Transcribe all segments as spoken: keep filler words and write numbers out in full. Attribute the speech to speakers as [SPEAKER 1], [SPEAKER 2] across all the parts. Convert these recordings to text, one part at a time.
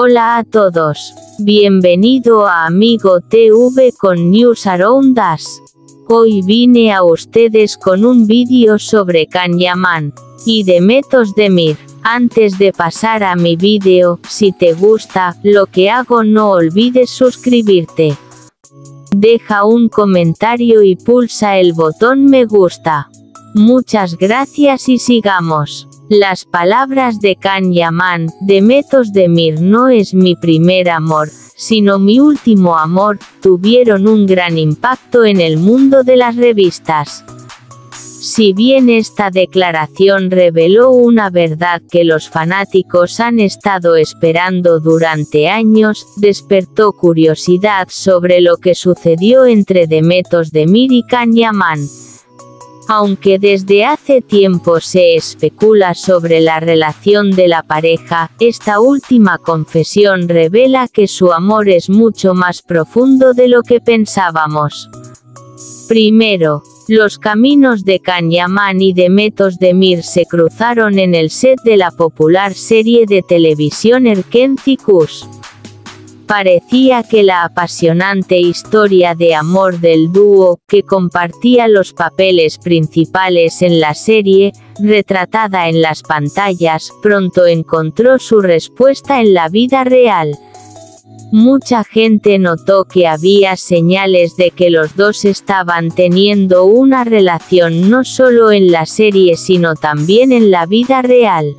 [SPEAKER 1] Hola a todos. Bienvenido a Amigo T V con News Around Us. Hoy vine a ustedes con un vídeo sobre Can Yaman y Demet Özdemir. Antes de pasar a mi vídeo, si te gusta lo que hago, no olvides suscribirte. Deja un comentario y pulsa el botón me gusta. Muchas gracias y sigamos. Las palabras de Can Yaman: Demet Özdemir no es mi primer amor, sino mi último amor, tuvieron un gran impacto en el mundo de las revistas. Si bien esta declaración reveló una verdad que los fanáticos han estado esperando durante años, despertó curiosidad sobre lo que sucedió entre Demet Özdemir y Can Yaman. Aunque desde hace tiempo se especula sobre la relación de la pareja, esta última confesión revela que su amor es mucho más profundo de lo que pensábamos. Primero, los caminos de Can Yaman y Demet Özdemir se cruzaron en el set de la popular serie de televisión Erkenci Kuş. Parecía que la apasionante historia de amor del dúo, que compartía los papeles principales en la serie, retratada en las pantallas, pronto encontró su respuesta en la vida real. Mucha gente notó que había señales de que los dos estaban teniendo una relación no solo en la serie sino también en la vida real.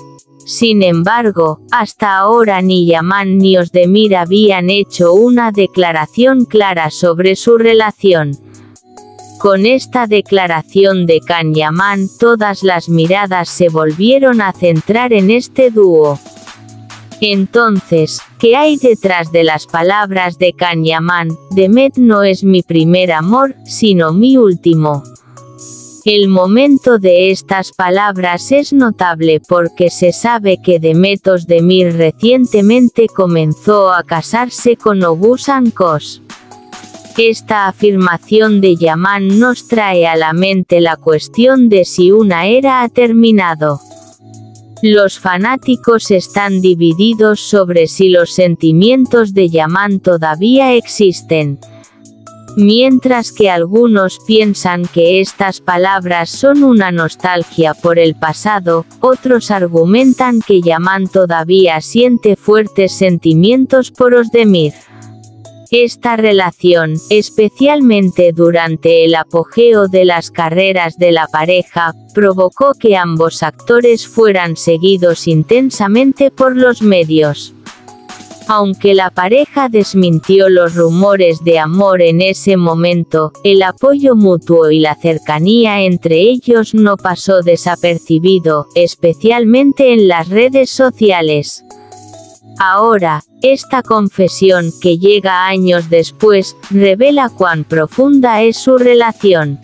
[SPEAKER 1] Sin embargo, hasta ahora ni Yaman ni Özdemir habían hecho una declaración clara sobre su relación. Con esta declaración de Can Yaman, todas las miradas se volvieron a centrar en este dúo. Entonces, ¿qué hay detrás de las palabras de Can Yaman? Demet no es mi primer amor, sino mi último. El momento de estas palabras es notable porque se sabe que Demet Özdemir recientemente comenzó a casarse con Oğuzhan Koç. Esta afirmación de Yaman nos trae a la mente la cuestión de si una era ha terminado. Los fanáticos están divididos sobre si los sentimientos de Yaman todavía existen. Mientras que algunos piensan que estas palabras son una nostalgia por el pasado, otros argumentan que Yaman todavía siente fuertes sentimientos por Özdemir. Esta relación, especialmente durante el apogeo de las carreras de la pareja, provocó que ambos actores fueran seguidos intensamente por los medios. Aunque la pareja desmintió los rumores de amor en ese momento, el apoyo mutuo y la cercanía entre ellos no pasó desapercibido, especialmente en las redes sociales. Ahora, esta confesión, que llega años después, revela cuán profunda es su relación.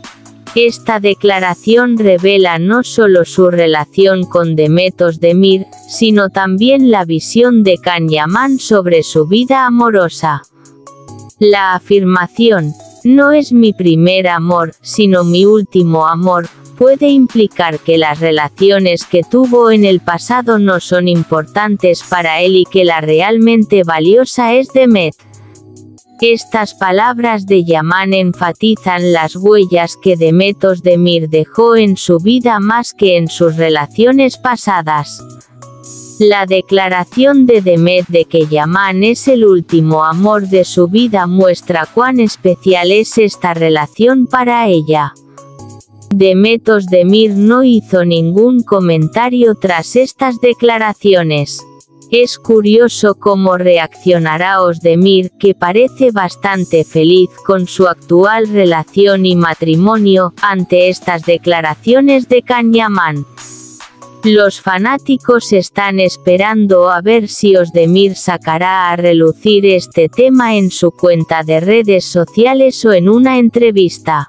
[SPEAKER 1] Esta declaración revela no solo su relación con Demet Özdemir, sino también la visión de Can Yaman sobre su vida amorosa. La afirmación, no es mi primer amor, sino mi último amor, puede implicar que las relaciones que tuvo en el pasado no son importantes para él y que la realmente valiosa es Demet. Estas palabras de Yaman enfatizan las huellas que Demet Özdemir dejó en su vida más que en sus relaciones pasadas. La declaración de Demet de que Yaman es el último amor de su vida muestra cuán especial es esta relación para ella. Demet Özdemir no hizo ningún comentario tras estas declaraciones. Es curioso cómo reaccionará Özdemir, que parece bastante feliz con su actual relación y matrimonio, ante estas declaraciones de Can Yaman. Los fanáticos están esperando a ver si Özdemir sacará a relucir este tema en su cuenta de redes sociales o en una entrevista.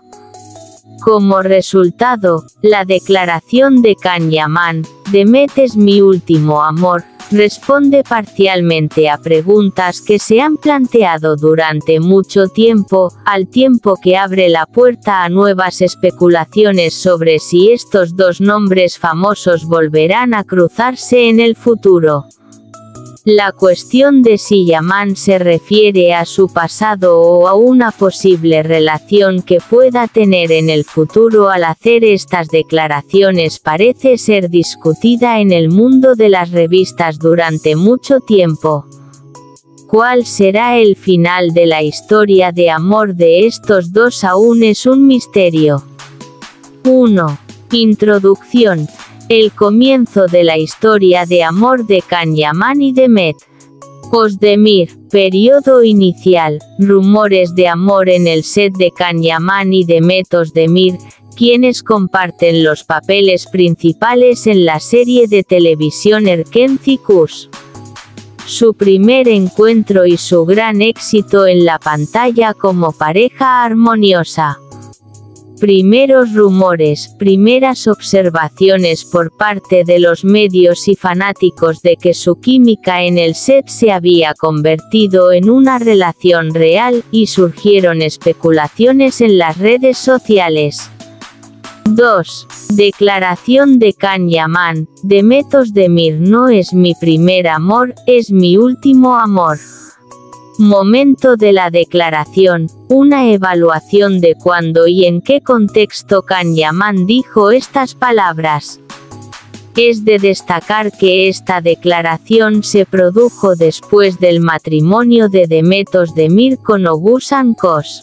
[SPEAKER 1] Como resultado, la declaración de Can Yaman, Demet es mi último amor, responde parcialmente a preguntas que se han planteado durante mucho tiempo, al tiempo que abre la puerta a nuevas especulaciones sobre si estos dos nombres famosos volverán a cruzarse en el futuro. La cuestión de si Yaman se refiere a su pasado o a una posible relación que pueda tener en el futuro al hacer estas declaraciones parece ser discutida en el mundo de las revistas durante mucho tiempo. ¿Cuál será el final de la historia de amor de estos dos? Aún es un misterio. uno. Introducción. El comienzo de la historia de amor de Can Yaman y Demet. Ozdemir, periodo inicial, rumores de amor en el set de Can Yaman y Demet Ozdemir, quienes comparten los papeles principales en la serie de televisión Erken Kuş. Su primer encuentro y su gran éxito en la pantalla como pareja armoniosa. Primeros rumores, primeras observaciones por parte de los medios y fanáticos de que su química en el set se había convertido en una relación real, y surgieron especulaciones en las redes sociales. dos. Declaración de Can Yaman: Demet Ozdemir no es mi primer amor, es mi último amor. Momento de la declaración, una evaluación de cuándo y en qué contexto Can Yaman dijo estas palabras. Es de destacar que esta declaración se produjo después del matrimonio de Demet Ozdemir con Oğuzhan Koç.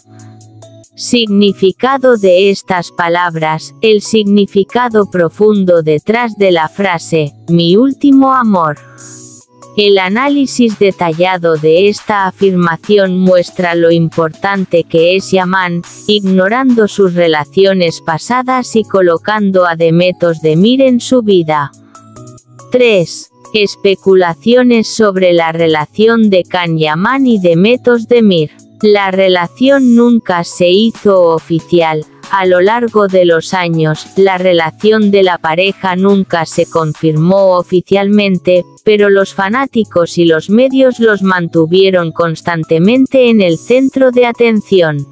[SPEAKER 1] Significado de estas palabras, el significado profundo detrás de la frase, mi último amor. El análisis detallado de esta afirmación muestra lo importante que es Yaman, ignorando sus relaciones pasadas y colocando a Demet Ozdemir en su vida. tres. Especulaciones sobre la relación de Can Yaman y Demet Ozdemir. La relación nunca se hizo oficial. A lo largo de los años, la relación de la pareja nunca se confirmó oficialmente, pero los fanáticos y los medios los mantuvieron constantemente en el centro de atención.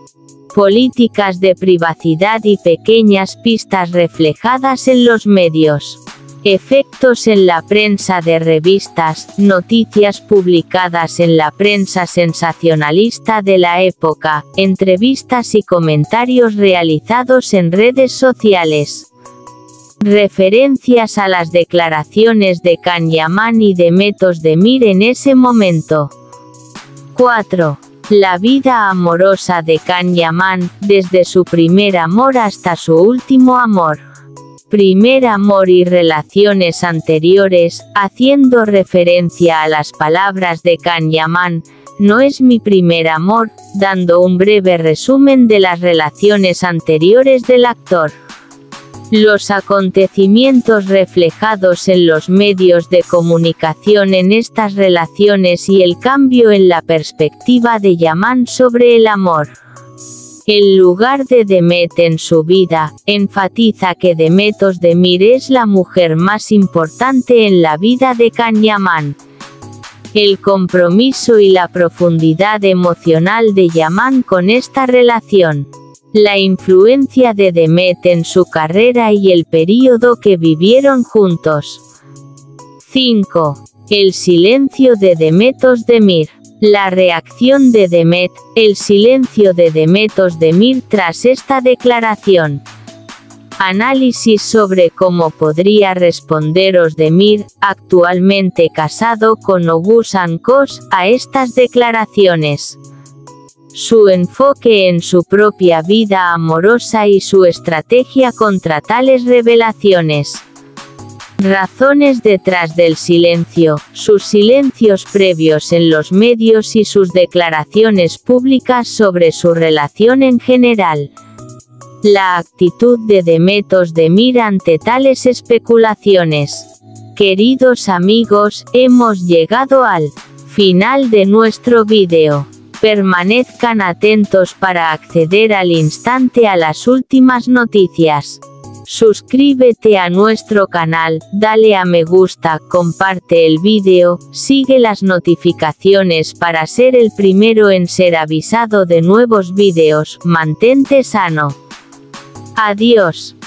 [SPEAKER 1] Políticas de privacidad y pequeñas pistas reflejadas en los medios. Efectos en la prensa de revistas, noticias publicadas en la prensa sensacionalista de la época, entrevistas y comentarios realizados en redes sociales. Referencias a las declaraciones de Can Yaman y Demet Ozdemir en ese momento. cuatro. La vida amorosa de Can Yaman, desde su primer amor hasta su último amor. Primer amor y relaciones anteriores, haciendo referencia a las palabras de Can Yaman, no es mi primer amor, dando un breve resumen de las relaciones anteriores del actor. Los acontecimientos reflejados en los medios de comunicación en estas relaciones y el cambio en la perspectiva de Yaman sobre el amor. El lugar de Demet en su vida, enfatiza que Demet Ozdemir es la mujer más importante en la vida de Can Yaman. El compromiso y la profundidad emocional de Yaman con esta relación. La influencia de Demet en su carrera y el período que vivieron juntos. cinco. El silencio de Demet Ozdemir. La reacción de Demet, el silencio de Demet Ozdemir tras esta declaración. Análisis sobre cómo podría responder Ozdemir, actualmente casado con Oğuzhan Koç, a estas declaraciones. Su enfoque en su propia vida amorosa y su estrategia contra tales revelaciones. Razones detrás del silencio, sus silencios previos en los medios y sus declaraciones públicas sobre su relación en general. La actitud de Demet Ozdemir ante tales especulaciones. Queridos amigos, hemos llegado al final de nuestro vídeo. Permanezcan atentos para acceder al instante a las últimas noticias. Suscríbete a nuestro canal, dale a me gusta, comparte el vídeo, sigue las notificaciones para ser el primero en ser avisado de nuevos vídeos, mantente sano. Adiós.